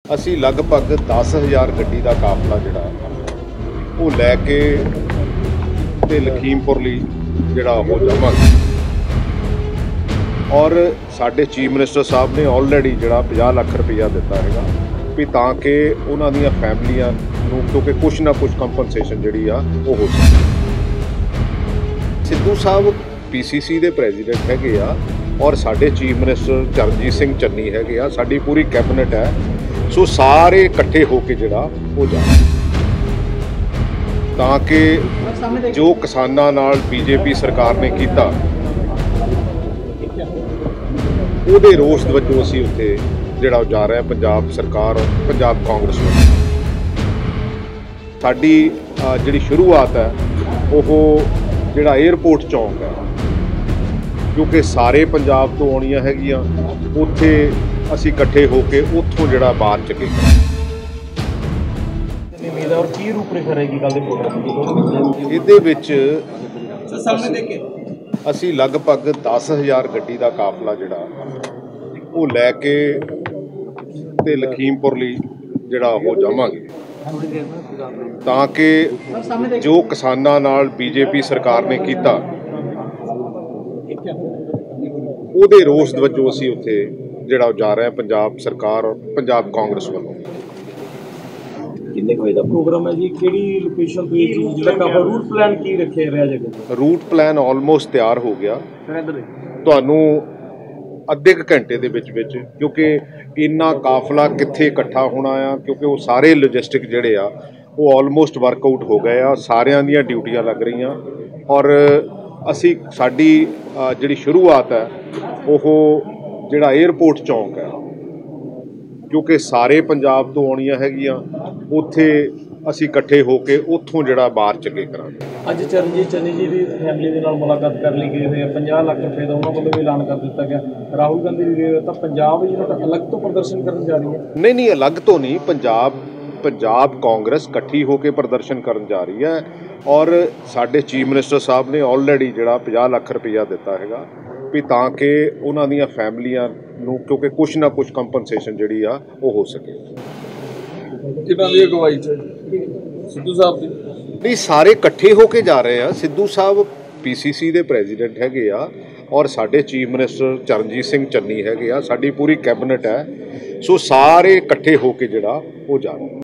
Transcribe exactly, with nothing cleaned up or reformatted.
ਅਸੀਂ ਲਗਭਗ ਦਸ ਹਜ਼ਾਰ ਗੱਡੀ ਦਾ ਕਾਫਲਾ ਜਿਹੜਾ ਉਹ ਲੈ ਕੇ ਤੇ ਲਖੀਮਪੁਰ ਲਈ ਜਿਹੜਾ ਉਹ ਜਾਵਾਂਗੇ। ਔਰ ਸਾਡੇ ਚੀਫ ਮਿਨਿਸਟਰ ਸਾਹਿਬ ਨੇ ਆਲਰੇਡੀ ਜਿਹੜਾ ਪੰਜਾਹ ਲੱਖ ਰੁਪਈਆ ਦਿੱਤਾ ਹੈਗਾ ਵੀ ਤਾਂ ਕਿ ਉਹਨਾਂ ਦੀਆਂ ਫੈਮਲੀਆਂ ਨੂੰ ਕਿਉਂਕਿ ਕੁਛ ਨਾ ਕੁਛ ਕੰਪਨਸੇਸ਼ਨ ਜਿਹੜੀ ਆ ਉਹ ਹੋ ਸਕੇ। ਸਿੱਧੂ ਸਾਹਿਬ ਪੀ ਸੀ ਸੀ ਦੇ ਪ੍ਰੈਜ਼ੀਡੈਂਟ ਹੈਗੇ ਆ ਔਰ ਸਾਡੇ ਚੀਫ ਮਿਨਿਸਟਰ ਚਰਨਜੀਤ ਸਿੰਘ ਚੰਨੀ ਹੈਗੇ ਆ, ਸਾਡੀ ਪੂਰੀ ਕੈਬਨਿਟ ਹੈ। ਸੋ ਸਾਰੇ ਇਕੱਠੇ ਹੋ ਕੇ ਜਿਹੜਾ ਉਹ ਜਾਣ ਤਾਂ ਕਿ ਜੋ ਕਿਸਾਨਾਂ ਨਾਲ ਬੀਜੇਪੀ ਸਰਕਾਰ ਨੇ ਕੀਤਾ ਉਹਦੇ ਰੋਸ ਵਜੋਂ ਅਸੀਂ ਉੱਥੇ ਜਿਹੜਾ ਜਾ ਰਿਹਾ ਪੰਜਾਬ ਸਰਕਾਰ ਪੰਜਾਬ ਕਾਂਗਰਸ ਵੱਲੋਂ। ਸਾਡੀ ਜਿਹੜੀ ਸ਼ੁਰੂਆਤ ਹੈ ਉਹ ਜਿਹੜਾ 에ਅਰਪੋਰਟ ਚੌਂਕ ਹੈ, ਕਿਉਂਕਿ ਸਾਰੇ ਪੰਜਾਬ ਤੋਂ ਆਉਣੀਆਂ ਹੈਗੀਆਂ, ਉੱਥੇ ਅਸੀਂ ਇਕੱਠੇ ਹੋ ਕੇ ਉੱਥੋਂ ਜਿਹੜਾ ਬਾਹਰ ਚੱਕੇ ਇਹਦੇ ਵਿੱਚ ਅਸੀਂ ਲਗਭਗ ਦਸ ਹਜ਼ਾਰ ਗੱਡੀ ਦਾ ਕਾਫਲਾ ਜਿਹੜਾ ਉਹ ਲੈ ਕੇ ਤੇ ਲਖੀਮਪੁਰ ਲਈ ਜਿਹੜਾ ਉਹ ਜਾਵਾਂਗੇ ਤਾਂ ਕਿ ਜੋ ਕਿਸਾਨਾਂ ਨਾਲ ਬੀਜੇਪੀ ਸਰਕਾਰ ਨੇ ਕੀਤਾ ਉਹਦੇ ਰੋਸ ਵਜੋਂ ਅਸੀਂ ਉੱਥੇ ਜਿਹੜਾ ਜਾ ਰਿਹਾ ਪੰਜਾਬ ਸਰਕਾਰ ਪੰਜਾਬ ਕਾਂਗਰਸ ਵੱਲੋਂ। ਕਿੰਨੇ ਵਜੇ ਦਾ ਪ੍ਰੋਗਰਾਮ ਹੈ ਜੀ? ਕਿਹੜੀ ਲੋਕੇਸ਼ਨ ਤੇ ਜਿਹੜਾ ਕਾਫਲਾ ਰੂਟ ਪਲਾਨ ਕੀ ਰੱਖਿਆ ਰਿਹਾ ਜਗ੍ਹਾ? ਰੂਟ ਪਲਾਨ ਆਲਮੋਸਟ ਤਿਆਰ ਹੋ ਗਿਆ ਤੁਹਾਨੂੰ ਅੱਧੇ ਕੁ ਘੰਟੇ ਦੇ ਵਿੱਚ ਵਿੱਚ, ਕਿਉਂਕਿ ਇੰਨਾ ਕਾਫਲਾ ਕਿੱਥੇ ਇਕੱਠਾ ਹੋਣਾ ਆ, ਕਿਉਂਕਿ ਉਹ ਸਾਰੇ ਲੌਜਿਸਟਿਕ ਜਿਹੜੇ ਆ ਉਹ ਆਲਮੋਸਟ ਵਰਕਆਊਟ ਹੋ ਗਏ ਆ, ਸਾਰਿਆਂ ਦੀਆਂ ਡਿਊਟੀਆਂ ਲੱਗ ਰਹੀਆਂ। ਔਰ ਅਸੀਂ ਸਾਡੀ ਜਿਹੜੀ ਸ਼ੁਰੂਆਤ ਹੈ ਉਹ ਜਿਹੜਾ 에ਅਰਪੋਰਟ ਚੌਂਕ ਹੈ, ਕਿਉਂਕਿ ਸਾਰੇ ਪੰਜਾਬ ਤੋਂ ਆਉਣੀਆਂ ਹੈਗੀਆਂ, ਉੱਥੇ ਅਸੀਂ ਇਕੱਠੇ ਹੋ ਕੇ ਉੱਥੋਂ ਜਿਹੜਾ ਬਾਹਰ ਚੱਕੇ ਕਰਾਂਗੇ। ਅੱਜ ਚਰਨਜੀਤ ਚੰਨੀ ਜੀ ਦੀ ਫੈਮਿਲੀ ਦੇ ਨਾਲ ਮੁਲਾਕਾਤ ਕਰ ਲਈ ਗਈ ਹੋਈ ਹੈ, ਪੰਜਾਹ ਲੱਖ ਰੁਪਏ ਦਾ ਉਹਨਾਂ ਵੱਲੋਂ ਵੀ ਐਲਾਨ ਕਰ ਦਿੱਤਾ ਗਿਆ। ਰਾਹੁਲ ਗਾਂਧੀ ਵੀ ਤਾਂ ਪੰਜਾਬ ਜਿਹੜਾ ਅਲੱਗ ਤੋਂ ਪ੍ਰਦਰਸ਼ਨ ਕਰਨ ਜਾ ਰਹੀ ਹੈ। ਨਹੀਂ ਨਹੀਂ ਅਲੱਗ ਤੋਂ ਨਹੀਂ, ਪੰਜਾਬ ਪੰਜਾਬ ਕਾਂਗਰਸ ਇਕੱਠੀ ਹੋ ਕੇ ਪ੍ਰਦਰਸ਼ਨ ਕਰਨ ਜਾ ਰਹੀ ਹੈ। ਔਰ ਸਾਡੇ ਚੀਫ ਮਿਨਿਸਟਰ ਸਾਹਿਬ ਨੇ ਆਲਰੇਡੀ ਜਿਹੜਾ ਪੰਜਾਹ ਲੱਖ ਰੁਪਈਆ ਦਿੱਤਾ ਹੈਗਾ ਵੀ ਤਾਂ ਕਿ ਉਹਨਾਂ ਦੀਆਂ ਫੈਮਲੀਆਂ ਨੂੰ ਕਿਉਂਕਿ ਕੁਛ ਨਾ ਕੁਛ ਕੰਪਨਸੇਸ਼ਨ ਜਿਹੜੀ ਆ ਉਹ ਹੋ ਸਕੇ। ਕਿਹਨਾਂ ਦੀ ਅਗਵਾਈ ਚ ਸਿੱਧੂ ਸਾਹਿਬ ਦੀ? ਨਹੀਂ, ਸਾਰੇ ਇਕੱਠੇ ਹੋ ਕੇ ਜਾ ਰਹੇ ਆ। ਸਿੱਧੂ ਸਾਹਿਬ ਪੀ ਸੀ ਸੀ ਦੇ ਪ੍ਰੈਜ਼ੀਡੈਂਟ ਹੈਗੇ ਆ ਔਰ ਸਾਡੇ ਚੀਫ ਮਿਨਿਸਟਰ ਚਰਨਜੀਤ ਸਿੰਘ ਚੰਨੀ ਹੈਗੇ ਆ, ਸਾਡੀ ਪੂਰੀ ਕੈਬਨਿਟ ਹੈ। ਸੋ ਸਾਰੇ ਇਕੱਠੇ ਹੋ ਕੇ ਜਿਹੜਾ ਉਹ ਜਾ ਰਹੇ।